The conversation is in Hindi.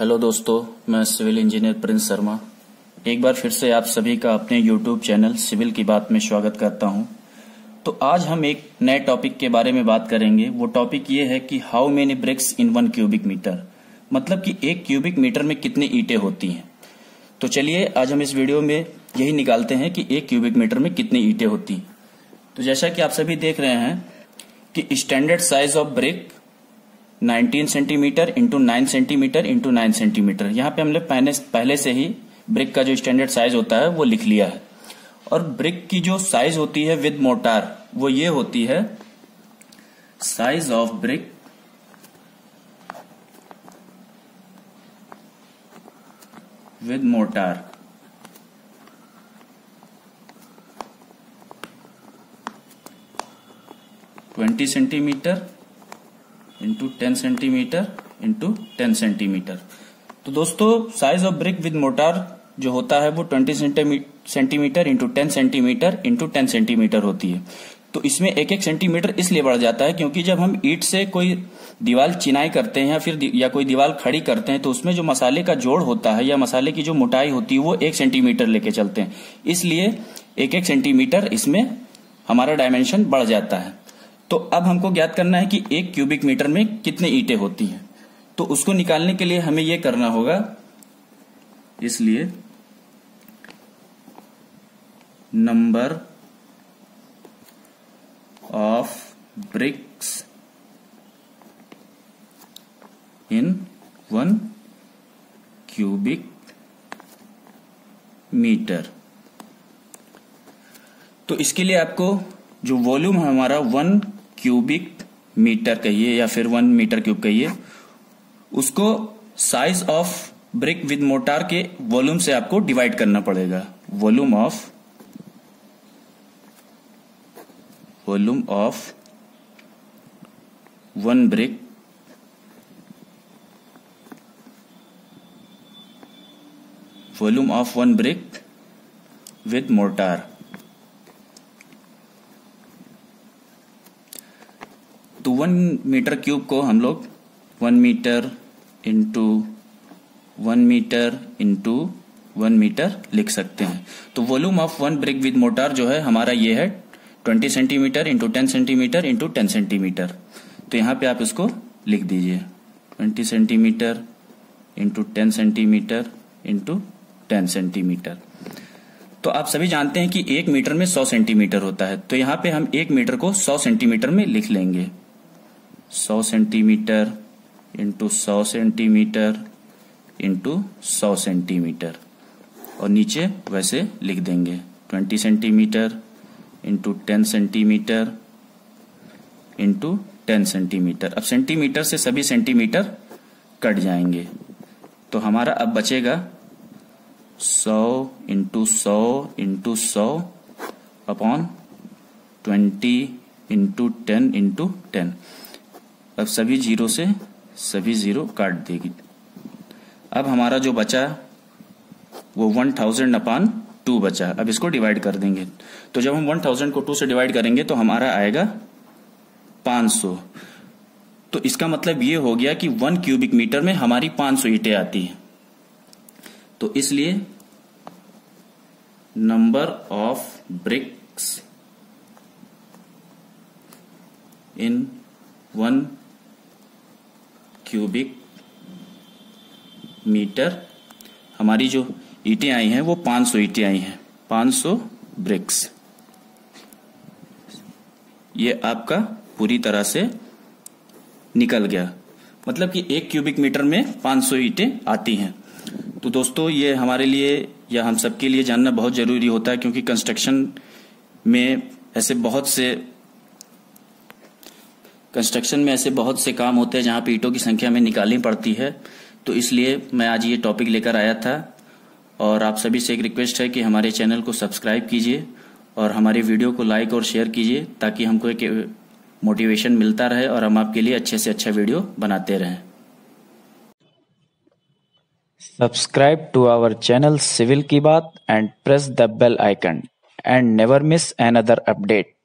हेलो दोस्तों, मैं सिविल इंजीनियर प्रिंस शर्मा एक बार फिर से आप सभी का अपने यूट्यूब चैनल सिविल की बात में स्वागत करता हूं। तो आज हम एक नए टॉपिक के बारे में बात करेंगे। वो टॉपिक ये है कि how many bricks in 1 cubic metre, मतलब कि 1 क्यूबिक मीटर में कितनी ईंटें होती हैं। तो चलिए आज हम इस वीडियो में यही निकालते हैं कि 1 क्यूबिक मीटर में कितनी ईंटें होती हैं। तो जैसा कि आप सभी देख रहे हैं कि standard size of brick 19 centimetre into 9 centimetre into 9 centimetre. यहाँ पे हमने पहले से ही ब्रिक का जो स्टैंडर्ड साइज होता है वो लिख लिया है। और ब्रिक की जो साइज होती है विद मोटार वो ये होती है, size of brick with mortar twenty centimetre into 10 centimetre into 10 centimetre. तो दोस्तों size of brick with mortar जो होता है वो 20 centimetre into 10 centimetre into 10 centimetre होती है। तो इसमें 1-1 सेंटीमीटर इसलिए बढ़ जाता है क्योंकि जब हम ईंट से कोई दीवार चिनाई करते हैं या कोई दीवार खड़ी करते हैं तो उसमें जो मसाले का जोड़ होता है या मसाले की जो मोटाई होती है वो 1 सेंटीमीटर लेके चलते हैं, इसलिए 1-1 सेंटीमीटर इसमें हमारा डायमेंशन बढ़ जाता है। तो अब हमको ज्ञात करना है कि 1 क्यूबिक मीटर में कितनी ईंटें होती हैं। तो उसको निकालने के लिए हमें यह करना होगा, इसलिए number of bricks in 1 cubic metre. तो इसके लिए आपको जो वॉल्यूम है हमारा 1 क्यूबिक मीटर कहिए या फिर 1 मीटर क्यूब कहिए, उसको size of brick with mortar के वॉल्यूम से आपको डिवाइड करना पड़ेगा। Volume of 1 brick volume of 1 brick with mortar. तो 1 मीटर क्यूब को हम लोग 1 metre into 1 metre into 1 metre लिख सकते हैं। तो volume of 1 brick with mortar जो है हमारा ये है 20 centimetre into 10 centimetre into 10 centimetre. तो यहाँ पे आप इसको लिख दीजिए 20 centimetre into 10 centimetre into 10 centimetre. तो आप सभी जानते हैं कि 1 मीटर में 100 सेंटीमीटर होता है। तो यहाँ पे हम 1 मीटर को 100 सेंटीमीटर में लिख लेंगे। 100 centimetre into 100 centimetre into 100 centimetre, और नीचे वैसे लिख देंगे 20 centimetre into 10 centimetre into 10 centimetre. अब सेंटीमीटर से सभी सेंटीमीटर कट जाएंगे। तो हमारा अब बचेगा 100 into 100 into 100 upon 20 into 10 into 10। अब सभी जीरो से सभी जीरो काट देगी। अब हमारा जो बचा वो 1000 अपॉन 2 बचा। अब इसको डिवाइड कर देंगे। तो जब हम 1000 को 2 से डिवाइड करेंगे तो हमारा आएगा 500। तो इसका मतलब ये हो गया कि 1 क्यूबिक मीटर में हमारी 500 ईंटें आती हैं। तो इसलिए number of bricks in 1 cubic metre, हमारी जो ईंटें आई हैं वो 500 ईंटें आई हैं, 500 ब्रिक्स। ये आपका पूरी तरह से निकल गया, मतलब कि 1 क्यूबिक मीटर में 500 ईंटें आती हैं। तो दोस्तों ये हमारे लिए या हम सबके लिए जानना बहुत जरूरी होता है, क्योंकि कंस्ट्रक्शन में ऐसे बहुत से काम होते हैं जहां पे ईंटों की संख्या में निकालनी पड़ती है। तो इसलिए मैं आज ये टॉपिक लेकर आया था। और आप सभी से एक रिक्वेस्ट है कि हमारे चैनल को सब्सक्राइब कीजिए और हमारे वीडियो को लाइक और शेयर कीजिए, ताकि हमको एक मोटिवेशन मिलता रहे और हम आपके लिए अच्छे से अच्छा वीडियो बनाते रहें। Subscribe to our channel Civil की बात and press the bell icon and never miss another update.